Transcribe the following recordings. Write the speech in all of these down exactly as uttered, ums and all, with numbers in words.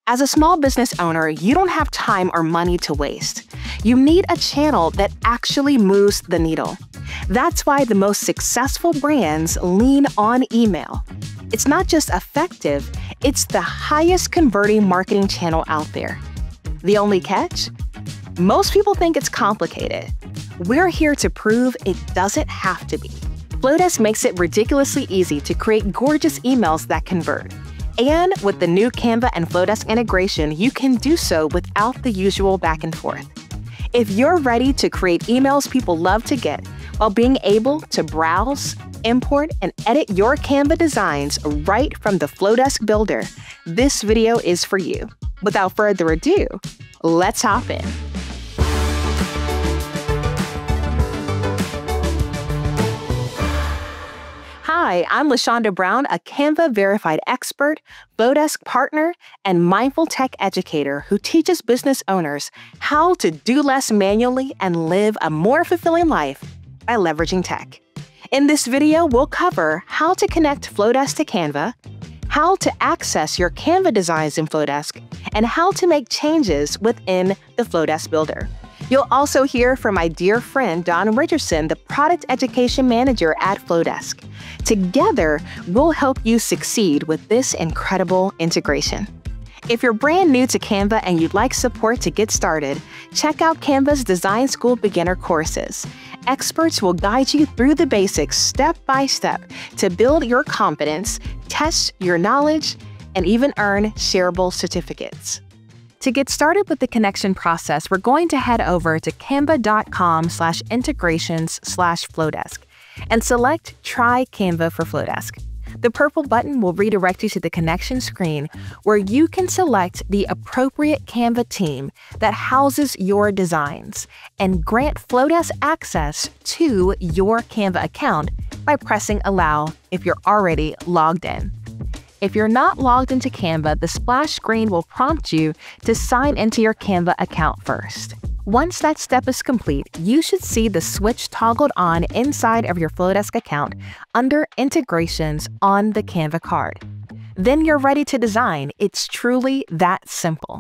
As a small business owner, you don't have time or money to waste. You need a channel that actually moves the needle. That's why the most successful brands lean on email. It's not just effective, it's the highest converting marketing channel out there. The only catch? Most people think it's complicated. We're here to prove it doesn't have to be. Flodesk makes it ridiculously easy to create gorgeous emails that convert. And with the new Canva and Flodesk integration, you can do so without the usual back and forth. If you're ready to create emails people love to get while being able to browse, import, and edit your Canva designs right from the Flodesk Builder, this video is for you. Without further ado, let's hop in. Hi, I'm LaShonda Brown, a Canva verified expert, Flodesk partner, and mindful tech educator who teaches business owners how to do less manually and live a more fulfilling life by leveraging tech. In this video, we'll cover how to connect Flodesk to Canva, how to access your Canva designs in Flodesk, and how to make changes within the Flodesk Builder. You'll also hear from my dear friend Don Richardson, the Product Education Manager at Flodesk. Together, we'll help you succeed with this incredible integration. If you're brand new to Canva and you'd like support to get started, check out Canva's Design School Beginner courses. Experts will guide you through the basics step by step to build your confidence, test your knowledge, and even earn shareable certificates. To get started with the connection process, we're going to head over to canva.com slash integrations slash Flodesk and select Try Canva for Flodesk. The purple button will redirect you to the connection screen where you can select the appropriate Canva team that houses your designs and grant Flodesk access to your Canva account by pressing Allow if you're already logged in. If you're not logged into Canva, the splash screen will prompt you to sign into your Canva account first. Once that step is complete, you should see the switch toggled on inside of your Flodesk account under Integrations on the Canva card. Then you're ready to design. It's truly that simple.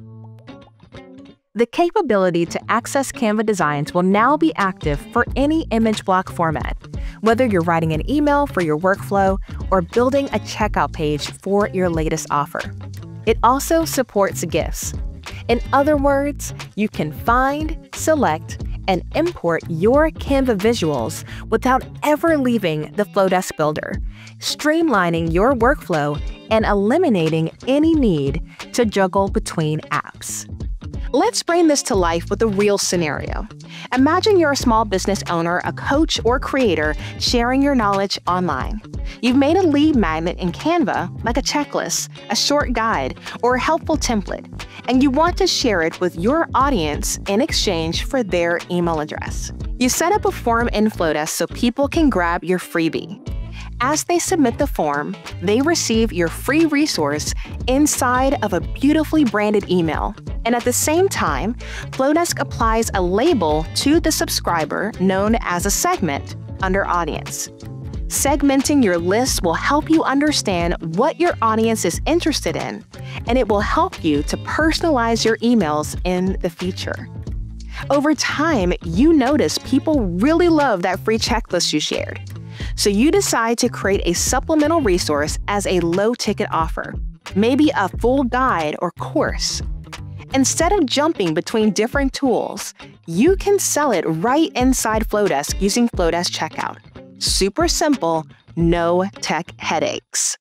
The capability to access Canva designs will now be active for any image block format, whether you're writing an email for your workflow or building a checkout page for your latest offer. It also supports GIFs. In other words, you can find, select, and import your Canva visuals without ever leaving the Flodesk Builder, streamlining your workflow and eliminating any need to juggle between apps. Let's bring this to life with a real scenario. Imagine you're a small business owner, a coach, or creator sharing your knowledge online. You've made a lead magnet in Canva, like a checklist, a short guide, or a helpful template, and you want to share it with your audience in exchange for their email address. You set up a form in Flodesk so people can grab your freebie. As they submit the form, they receive your free resource inside of a beautifully branded email. And at the same time, Flodesk applies a label to the subscriber known as a segment under Audience. Segmenting your list will help you understand what your audience is interested in, and it will help you to personalize your emails in the future. Over time, you notice people really love that free checklist you shared. So you decide to create a supplemental resource as a low-ticket offer, maybe a full guide or course. Instead of jumping between different tools, you can sell it right inside Flodesk using Flodesk Checkout. Super simple, no tech headaches.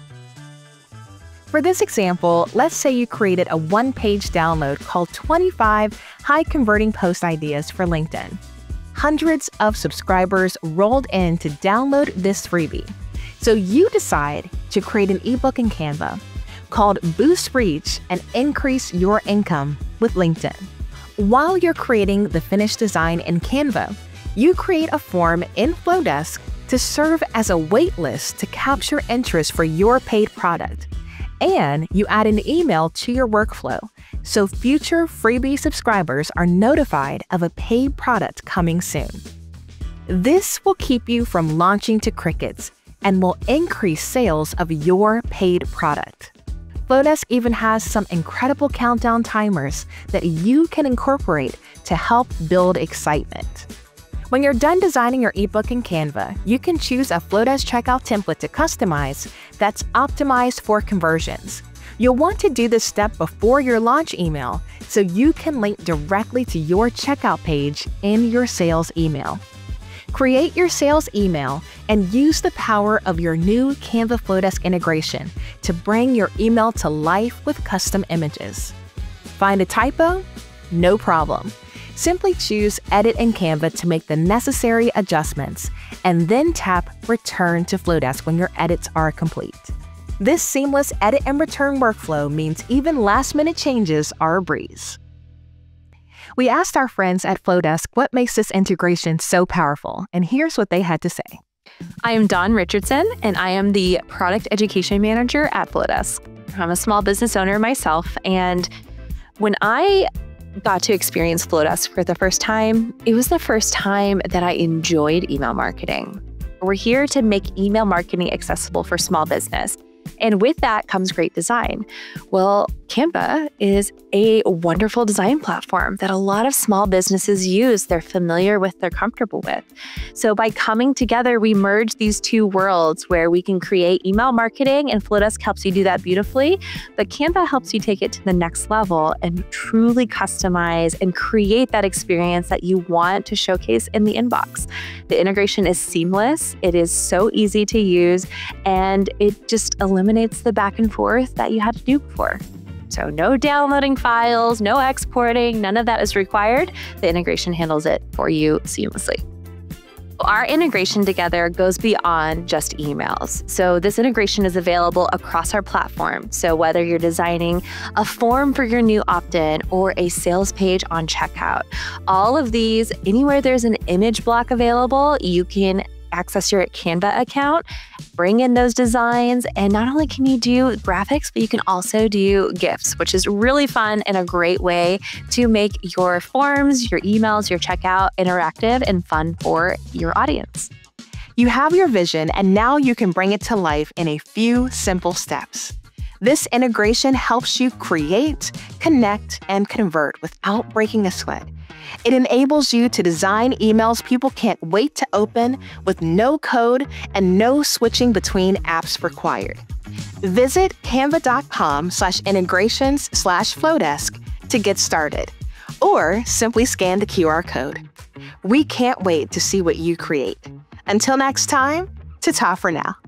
For this example, let's say you created a one-page download called twenty-five High-Converting Post Ideas for LinkedIn. Hundreds of subscribers rolled in to download this freebie. So you decide to create an ebook in Canva called Boost Reach and Increase Your Income with LinkedIn. While you're creating the finished design in Canva, you create a form in Flodesk to serve as a wait list to capture interest for your paid product. And you add an email to your workflow, so future freebie subscribers are notified of a paid product coming soon. This will keep you from launching to crickets and will increase sales of your paid product. Flodesk even has some incredible countdown timers that you can incorporate to help build excitement. When you're done designing your ebook in Canva, you can choose a Flodesk checkout template to customize that's optimized for conversions. You'll want to do this step before your launch email so you can link directly to your checkout page in your sales email. Create your sales email and use the power of your new Canva Flodesk integration to bring your email to life with custom images. Find a typo? No problem. Simply choose Edit in Canva to make the necessary adjustments, and then tap Return to Flodesk when your edits are complete. This seamless edit and return workflow means even last-minute changes are a breeze. We asked our friends at Flodesk what makes this integration so powerful, and here's what they had to say. I am Dawn Richardson, and I am the Product Education Manager at Flodesk. I'm a small business owner myself, and when I got to experience Flodesk for the first time, it was the first time that I enjoyed email marketing. We're here to make email marketing accessible for small business. And with that comes great design. Well, Canva is a wonderful design platform that a lot of small businesses use. They're familiar with, they're comfortable with. So by coming together, we merge these two worlds where we can create email marketing, and Flodesk helps you do that beautifully. But Canva helps you take it to the next level and truly customize and create that experience that you want to showcase in the inbox. The integration is seamless. It is so easy to use, and it just eliminates the back and forth that you had to do before. So no downloading files, no exporting, none of that is required. The integration handles it for you seamlessly. Our integration together goes beyond just emails. So this integration is available across our platform. So whether you're designing a form for your new opt-in or a sales page on checkout, all of these, anywhere there's an image block available, you can access your Canva account, bring in those designs, and not only can you do graphics, but you can also do GIFs, which is really fun and a great way to make your forms, your emails, your checkout interactive and fun for your audience. You have your vision, and now you can bring it to life in a few simple steps. This integration helps you create, connect, and convert without breaking a sweat. It enables you to design emails people can't wait to open with no code and no switching between apps required. Visit canva.com slash integrations slash Flodesk to get started, or simply scan the Q R code. We can't wait to see what you create. Until next time, ta-ta for now.